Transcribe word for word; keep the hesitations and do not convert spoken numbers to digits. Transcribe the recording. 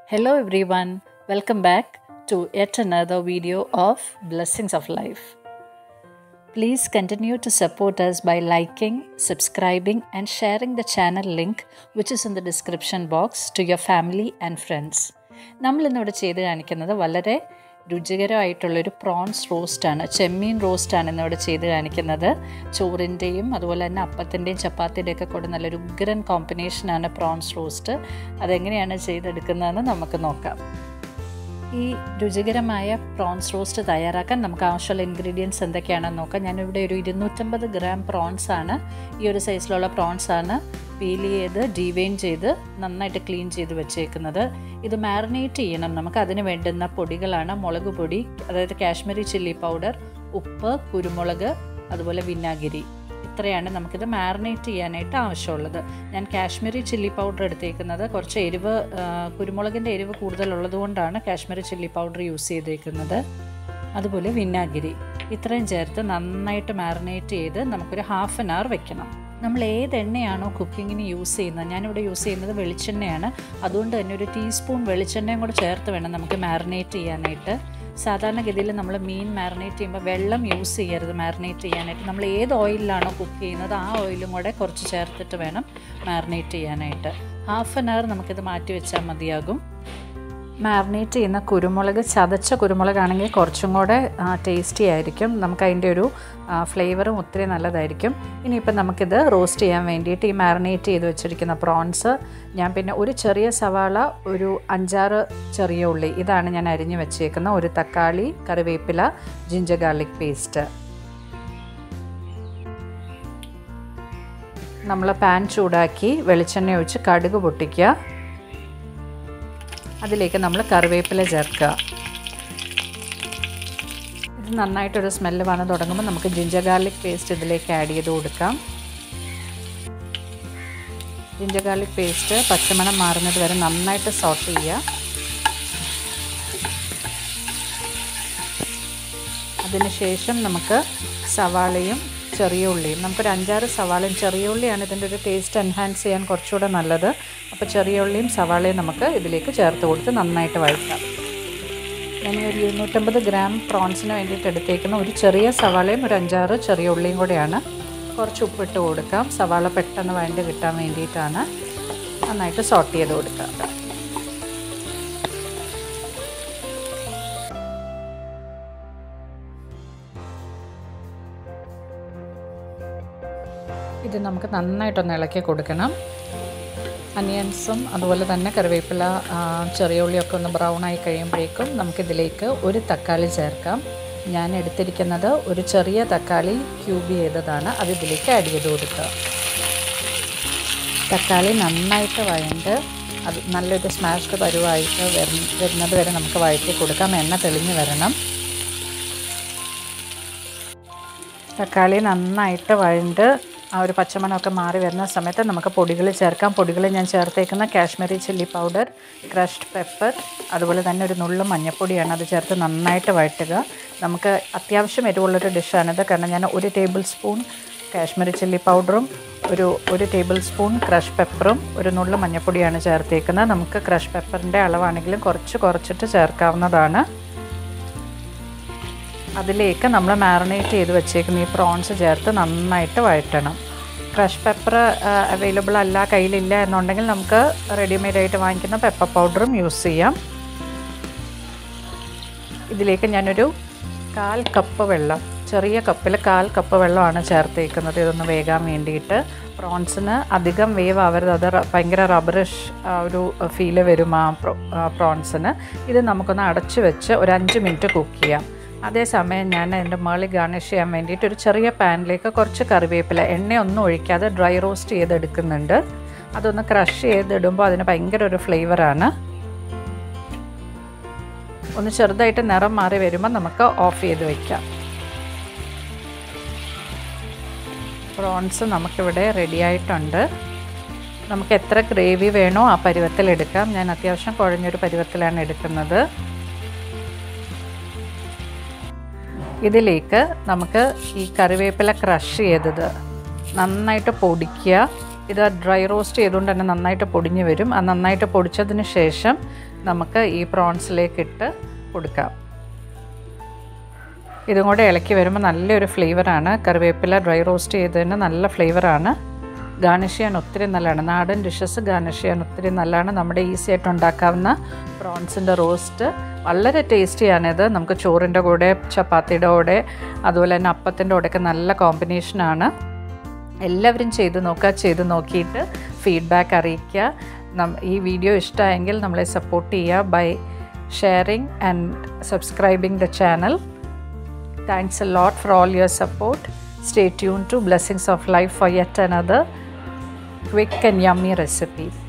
Hello everyone, welcome back to yet another video of Blessings of Life. Please continue to support us by liking, subscribing and sharing the channel link which is in the description box to your family and friends. നമ്മൾ ഇന്നിവിടെ ചെയ്ത് കാണിക്കുന്നത് വളരെ രുചികരമായിട്ടുള്ളൊരു prawns റോസ്റ്റാണ്, ചെമ്മീൻ റോസ്റ്റാണ് ഇന്നിവിടെ ചെയ്ത് കാണിക്കുന്നത്. ചോറിൻ്റെയും അതുപോലെ തന്നെ അപ്പത്തിൻ്റെയും ചപ്പാത്തിൻ്റെയും ഒക്കെ കൂടെ നല്ലൊരു ഉഗ്രൻ കോമ്പിനേഷനാണ് പ്രോൺസ് റോസ്റ്റ്. അതെങ്ങനെയാണ് ചെയ്തെടുക്കുന്നതെന്ന് നമുക്ക് നോക്കാം. ഈ രുചികരമായ പ്രോൺസ് റോസ്റ്റ് തയ്യാറാക്കാൻ നമുക്ക് ആവശ്യമുള്ള ഇൻഗ്രീഡിയൻസ് എന്തൊക്കെയാണെന്ന് നോക്കാം. ഞാനിവിടെ ഒരു ഇരുന്നൂറ്റമ്പത് ഗ്രാം പ്രോൺസ് ആണ്, ഈ ഒരു സൈസിലുള്ള പ്രോൺസ് ആണ് പീൽ ചെയ്ത് ഡീവെയിൻ ചെയ്ത് നന്നായിട്ട് ക്ലീൻ ചെയ്ത് വെച്ചേക്കുന്നത്. ഇത് മാറിനേറ്റ് ചെയ്യണം. നമുക്ക് അതിന് വേണ്ടുന്ന പൊടികളാണ് മുളക് പൊടി, അതായത് കാശ്മീരി ചില്ലി പൗഡർ, ഉപ്പ്, കുരുമുളക്, അതുപോലെ വിനാഗിരി. ഇത്രയാണ് നമുക്കിത് മാറിനേറ്റ് ചെയ്യാനായിട്ട് ആവശ്യമുള്ളത്. ഞാൻ കാശ്മീരി ചില്ലി പൗഡർ എടുത്തേക്കുന്നത്. കുറച്ച് എരിവ്, കുരുമുളകിൻ്റെ എരിവ് കൂടുതലുള്ളത് കൊണ്ടാണ് കാശ്മീരി ചില്ലി പൗഡർ യൂസ് ചെയ്തേക്കുന്നത്. അതുപോലെ വിനാഗിരി, ഇത്രയും ചേർത്ത് നന്നായിട്ട് മാറിനേറ്റ് ചെയ്ത് നമുക്കൊരു ഹാഫ് ആൻ അവർ വെക്കണം. നമ്മൾ ഏത് എണ്ണയാണോ കുക്കിങ്ങിന് യൂസ് ചെയ്യുന്നത്, ഞാനിവിടെ യൂസ് ചെയ്യുന്നത് വെളിച്ചെണ്ണയാണ്. അതുകൊണ്ട് തന്നെ ഒരു ടീസ്പൂൺ വെളിച്ചെണ്ണയും കൂടെ ചേർത്ത് വേണം നമുക്ക് മാറിനേറ്റ് ചെയ്യാനായിട്ട്. സാധാരണഗതിയിൽ നമ്മൾ മീൻ മാറിനേറ്റ് ചെയ്യുമ്പോൾ വെള്ളം യൂസ് ചെയ്യരുത് മാറിനേറ്റ് ചെയ്യാനായിട്ട്. നമ്മൾ ഏത് ഓയിലിലാണോ കുക്ക് ചെയ്യുന്നത് ആ ഓയിലും കൂടെ കുറച്ച് ചേർത്തിട്ട് വേണം മാറിനേറ്റ് ചെയ്യാനായിട്ട്. ഹാഫ് ആൻ അവർ നമുക്കിത് മാറ്റി വെച്ചാൽ മതിയാകും. മാറിനേറ്റ് ചെയ്യുന്ന കുരുമുളക് ചതച്ച കുരുമുളകാണെങ്കിൽ കുറച്ചും കൂടെ ടേസ്റ്റി ആയിരിക്കും, നമുക്കതിൻ്റെ ഒരു ഫ്ലേവറും ഒത്തിരി നല്ലതായിരിക്കും. ഇനിയിപ്പോൾ നമുക്കിത് റോസ്റ്റ് ചെയ്യാൻ വേണ്ടിയിട്ട് ഈ മാറിനേറ്റ് ചെയ്ത് വെച്ചിരിക്കുന്ന പ്രോൺസ്, ഞാൻ പിന്നെ ഒരു ചെറിയ സവാള, ഒരു അഞ്ചാറ് ചെറിയ ഉള്ളി, ഇതാണ് ഞാൻ അരിഞ്ഞ് വെച്ചേക്കുന്ന, ഒരു തക്കാളി, കറിവേപ്പില, ജിഞ്ചർ ഗാർലിക് പേസ്റ്റ്. നമ്മൾ പാൻ ചൂടാക്കി വെളിച്ചെണ്ണ ഒഴിച്ച് കടുക് പൊട്ടിക്കുക. അതിലേക്ക് നമ്മൾ കറിവേപ്പില ചേർക്കുക. ഇത് നന്നായിട്ടൊരു സ്മെല്ല് വന്ന് തുടങ്ങുമ്പോൾ നമുക്ക് ജിഞ്ചർ ഗാർലിക് പേസ്റ്റ് ഇതിലേക്ക് ആഡ് ചെയ്ത് കൊടുക്കാം. ജിഞ്ചർ ഗാർലിക് പേസ്റ്റ് പച്ചമണം മാറുന്നത് വരെ നന്നായിട്ട് സോട്ട് ചെയ്യുക. അതിനുശേഷം നമുക്ക് സവാളയും ചെറിയ ഉള്ളിയും, നമുക്കൊരു അഞ്ചാറ് സവാളയും, ചെറിയ ഉള്ളിയാണ് ഇതിൻ്റെ ഒരു ടേസ്റ്റ് എൻഹാൻസ് ചെയ്യാൻ കുറച്ചുകൂടെ നല്ലത്. അപ്പോൾ ചെറിയ ഉള്ളിയും സവാളയും നമുക്ക് ഇതിലേക്ക് ചേർത്ത് കൊടുത്ത് നന്നായിട്ട് വഴറ്റാം. ഞാൻ ഒരു ഇരുന്നൂറ്റമ്പത് ഗ്രാം പ്രോൺസിന് വേണ്ടിയിട്ട് എടുത്തേക്കുന്ന ഒരു ചെറിയ സവാളയും ഒരു അഞ്ചാറ് ചെറിയ ഉള്ളിയും കൂടെയാണ്. കുറച്ച് ഉപ്പിട്ട് കൊടുക്കാം, സവാള പെട്ടെന്ന് വഴണ്ട് കിട്ടാൻ വേണ്ടിയിട്ടാണ്. നന്നായിട്ട് സോട്ട് ചെയ്ത് കൊടുക്കാം. ഇത് നമുക്ക് നന്നായിട്ടൊന്ന് ഇളക്കി കൊടുക്കണം. അനിയൻസും അതുപോലെ തന്നെ കറിവേപ്പില, ചെറിയ ഉള്ളിയൊക്കെ ഒന്ന് ബ്രൗൺ ആയി കഴിയുമ്പോഴേക്കും നമുക്കിതിലേക്ക് ഒരു തക്കാളി ചേർക്കാം. ഞാൻ എടുത്തിരിക്കുന്നത് ഒരു ചെറിയ തക്കാളി ക്യൂബ് ചെയ്തതാണ്, അത് ഇതിലേക്ക് ആഡ് ചെയ്ത് കൊടുക്കുക. തക്കാളി നന്നായിട്ട് വഴണ്ട് അത് നല്ലൊരു സ്മാഷ്ഡ് പരുവായിട്ട് വരുന്നത് വരെ നമുക്ക് വഴറ്റി കൊടുക്കാം. എണ്ണ തെളിഞ്ഞ് വരണം. തക്കാളി നന്നായിട്ട് വഴണ്ട് ആ ഒരു പച്ചമണമൊക്കെ മാറി വരുന്ന സമയത്ത് നമുക്ക് പൊടികൾ ചേർക്കാം. പൊടികൾ ഞാൻ ചേർത്തേക്കുന്ന Kashmiri chilli powder, crushed pepper, അതുപോലെ തന്നെ ഒരു നുള്ളു മഞ്ഞൾപ്പൊടിയാണ്. അത് ചേർത്ത് നന്നായിട്ട് വഴറ്റുക. നമുക്ക് അത്യാവശ്യം എരിവുള്ളൊരു ഡിഷാണിത്, കാരണം ഞാൻ ഒരു ടേബിൾ സ്പൂൺ കാശ്മീരി ചില്ലി പൗഡറും ഒരു ഒരു ടേബിൾ സ്പൂൺ ക്രഷ് പെപ്പറും ഒരു നുള്ളു മഞ്ഞൾപ്പൊടിയാണ് ചേർത്തേക്കുന്നത്. നമുക്ക് ക്രഷ് പെപ്പറിൻ്റെ അളവാണെങ്കിലും കുറച്ച് കുറച്ചിട്ട് ചേർക്കാവുന്നതാണ്. അതിലേക്ക് നമ്മൾ മാറിനേറ്റ് ചെയ്ത് വെച്ചേക്കുന്ന ഈ പ്രോൺസ് ചേർത്ത് നന്നായിട്ട് വഴറ്റണം. ക്രഷ് പെപ്പർ അവൈലബിൾ അല്ല, കയ്യിലില്ല എന്നുണ്ടെങ്കിൽ നമുക്ക് റെഡിമെയ്ഡായിട്ട് വാങ്ങിക്കുന്ന പെപ്പർ പൗഡറും യൂസ് ചെയ്യാം. ഇതിലേക്ക് ഞാനൊരു കാൽ കപ്പ് വെള്ളം, ചെറിയ കപ്പിൽ കാൽ കപ്പ് വെള്ളമാണ് ചേർത്തേക്കുന്നത്, ഇതൊന്ന് വേകാൻ വേണ്ടിയിട്ട്. പ്രോൺസിന് അധികം വേവ് ആവരുത്, അത് ഭയങ്കര റബ്ബറിഷ് ഒരു ഫീല് വരും ആ പ്രോൺസിന്. ഇത് നമുക്കൊന്ന് അടച്ച് വെച്ച് ഒരു അഞ്ച് മിനിറ്റ് കുക്ക് ചെയ്യാം. അതേസമയം ഞാൻ എൻ്റെ മുകളിൽ ഗാർണിഷ് ചെയ്യാൻ വേണ്ടിയിട്ട് ഒരു ചെറിയ പാനിലേക്ക് കുറച്ച് കറിവേപ്പില, എണ്ണയൊന്നും ഒഴിക്കാതെ ഡ്രൈ റോസ്റ്റ് ചെയ്തെടുക്കുന്നുണ്ട്. അതൊന്ന് ക്രഷ് ചെയ്തിടുമ്പോൾ അതിന് ഭയങ്കര ഒരു ഫ്ലേവറാണ്. ഒന്ന് ചെറുതായിട്ട് നിറം മാറി വരുമ്പോൾ നമുക്ക് ഓഫ് ചെയ്ത് വയ്ക്കാം. പ്രോൺസ് നമുക്കിവിടെ റെഡി ആയിട്ടുണ്ട്. നമുക്ക് എത്ര ഗ്രേവി വേണോ ആ പരുവത്തിലെടുക്കാം. ഞാൻ അത്യാവശ്യം കുഴഞ്ഞൊരു പരുവത്തിലാണ് എടുക്കുന്നത്. ഇതിലേക്ക് നമുക്ക് ഈ കറിവേപ്പില ക്രഷ് ചെയ്തത് നന്നായിട്ട് പൊടിക്കുക. ഇത് ഡ്രൈ റോസ്റ്റ് ചെയ്തുകൊണ്ട് തന്നെ നന്നായിട്ട് പൊടിഞ്ഞ് വരും. ആ നന്നായിട്ട് പൊടിച്ചതിന് ശേഷം നമുക്ക് ഈ പ്രോൺസിലേക്ക് ഇട്ട് കൊടുക്കാം. ഇതും കൂടെ ഇളക്കി വരുമ്പോൾ നല്ലൊരു ഫ്ലേവറാണ്. കറിവേപ്പില ഡ്രൈ റോസ്റ്റ് ചെയ്തതിന് നല്ല ഫ്ലേവറാണ്. ഗാർണിഷ് ചെയ്യാൻ ഒത്തിരി നല്ലതാണ്. നാടൻ ഡിഷസ് ഗാർണിഷ് ചെയ്യാൻ ഒത്തിരി നല്ലതാണ്. നമ്മുടെ ഈസി ആയിട്ട് ഉണ്ടാക്കാവുന്ന പ്രോൺസിൻ്റെ റോസ്റ്റ് വളരെ ടേസ്റ്റിയാണിത്. നമുക്ക് ചോറിൻ്റെ കൂടെ, ചപ്പാത്തിയുടെ കൂടെ, അതുപോലെ തന്നെ അപ്പത്തിൻ്റെ കൂടെയൊക്കെ നല്ല കോമ്പിനേഷനാണ്. എല്ലാവരും ചെയ്ത് നോക്കുക. ചെയ്ത് നോക്കിയിട്ട് ഫീഡ്ബാക്ക് അറിയിക്കുക. ഈ വീഡിയോ ഇഷ്ടമായെങ്കിൽ നമ്മളെ സപ്പോർട്ട് ചെയ്യുക by sharing and subscribing the channel. Thanks a lot for all your support. Stay tuned to Blessings of Life for yet another quick and yummy recipe.